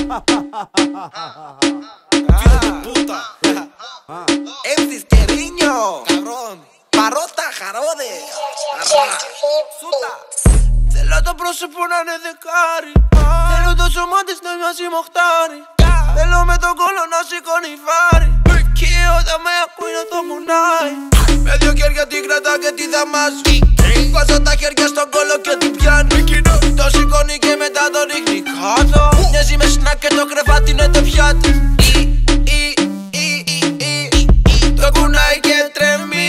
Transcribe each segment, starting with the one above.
puta. Emsis Queriño, cabrón. Παρότα, χαρόδε. Σούτα. Θέλω το πρόσωπο να είναι δεκάρι. Θέλω το σώμα της να μοιάζει μοχτάρι. Θέλω με τον κόλλο να σηκώνει βάρη. Και όταν με ακούει να το μουνάει. Με δυο χέρια την κρατά και τη δαμάζει. Βάζω τα χέρια στον κόλλο και την πιάνει. Το σηκώνει και μετά το ρίχνει κάτω. Μοιάζει με σνακ και το κρεβάτι είναι το πιάτο. Το κουνάει και τρέμει.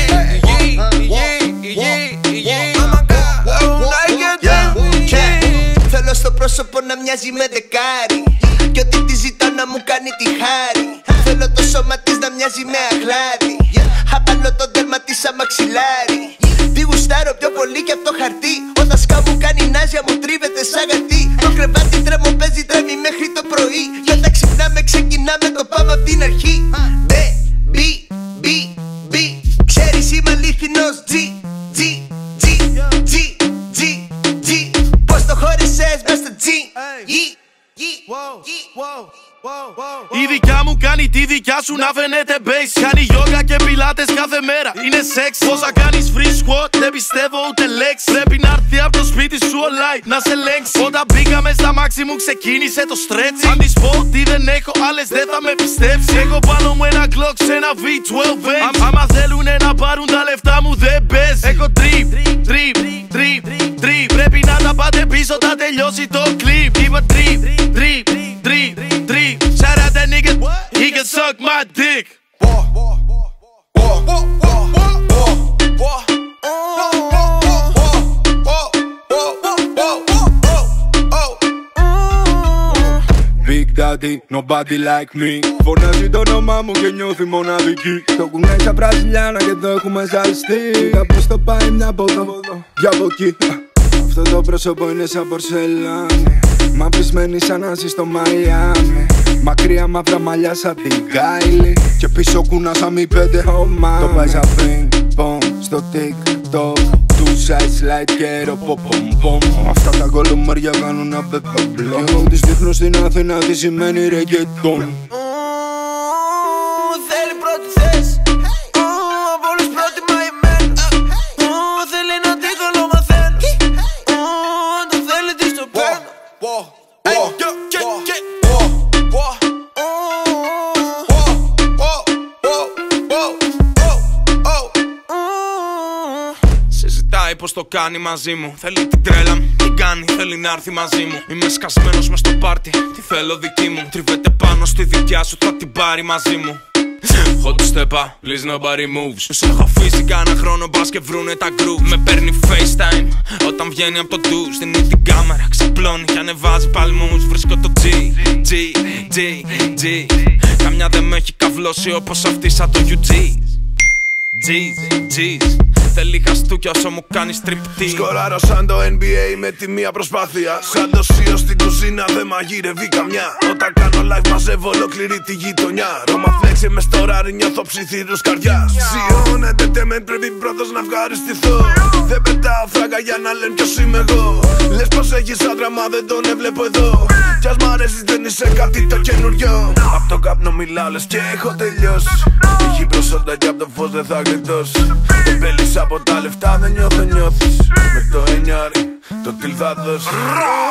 Θέλω στο πρόσωπο να μοιάζει με δεκάρι. Κι ό,τι τη ζητάω να μου κάνει τη χάρη. Θέλω το σώμα της να μοιάζει με αγλάδι. Απάνω το δέρμα της σαν μαξιλάρι. Τι γουστάρω πιο πολύ και απ' το χαρτί. Όταν σκάβου κάνει νάζια μου τρίβεται σαν γατί. Το κρεβάτι τρέμω παίζει τρέμει μέχρι το πρωί. Κι όταν ξυπνάμε ξεκινάμε το πάμε απ' την αρχή. Ξέρεις είμαι αλήθινος G. Πώς το χώρισες μες στο G. Η δικιά μου κάνει τη δικιά σου να φαίνεται bass. Κάνει γιόγκα και πιλάτες κάθε μέρα, είναι σεξ. Πώς θα κάνεις free squat, δεν πιστεύω ούτε λέξη. Πρέπει να έρθει από το σπίτι σου online να σε ελέγξει. Όταν μπήκαμε στα μάξι μου ξεκίνησε το stretch. Αν της πω ότι δεν έχω άλλες δεν θα με πιστέψει. Έχω πάνω μου ένα Glock σε ένα V12. Άμα θέλουνε να πάρουν τα λεφτά μου δεν παίζει. Έχω drip. Πρέπει να τα πάτε πίσω, θα τελειώσει το clip. Είπα drip. Shout out that nigga, he can suck my dick. Big Daddy, nobody like me. Φωνάζει το όνομά μου και νιώθει μοναδική. Το κουνάει σαν Βραζιλιάνα και το έχουμε ζαλιστεί. Κάπως το πάει μια από εδώ, για από εκεί. Αυτό το πρόσωπο είναι σαν πορσελάνη. Μαυρισμένη σαν να ζει στο Μαϊάμι. Μακριά μαύρα μαλλιά σαν την Κάιλι. Και πίσω κούνα σαν μη πέντε. Το πάει σαν πινγκ πονγκ στο TikTok. Του side slide και ροποπομ. Αυτά τα κολομάρια κάνουν απεπαμπλό. Και εγώ της δείχνω στην Αθήνα τι σημαίνει ρεγκετόν. Θέλει πρώτη θέση. Από όλους πρώτη μαϊμένη. Θέλει να την κολομαθαίνει. Αν το θέλει της το παίρνω. Συζητάει πως το κάνει μαζί μου. Θέλει την τρέλα μου, την κάνει, θέλει να έρθει μαζί μου. Είμαι σκασμένος μες στο πάρτι, τι θέλω δική μου. Τριβέται πάνω στη δικιά σου, θα την πάρει μαζί μου. Hot step up, please nobody moves. Τους έχω αφήσει κάνα χρόνο, μπας και βρούνε τα groove. Με παίρνει FaceTime όταν βγαίνει από το ντους. Δίνει την κάμερα, ξαπλώνει και ανεβάζει παλμούς. Βρίσκω το G. Καμιά δεν με έχει καυλώσει όπως αυτή σαν το UG. G's. Θέλει χαστούκια όσο μου κάνει striptease. Σκοράρω σαν το NBA με τη μία προσπάθεια. Σαν το σίο στην κουζίνα δεν μαγειρεύει καμιά. Όταν κάνω live μαζεύω ολόκληρη τη γειτονιά. Ρώμα φλέξει μες στο ράρι νιώθω ψιθύρους καρδιάς. Σιόν entertainment πρέπει πρώτος να ευχαριστηθώ. Δεν πετάω φράγκα για να λένε ποιος είμαι εγώ. Λες πως έχεις άντρα μα δεν τον έβλεπω εδώ. Κι ας μ' αρέσεις δεν είσαι κάτι το καινούριο. Απ' το καπνό μιλάω λες και έχω τελειώσει. Έχει προσόντα κι απ' το φως δεν θα γλιτώσει. Δεν πέλεις από τα λεφτά δεν νιώθεις. Με το εννιάρι το τιλ θα δώσει.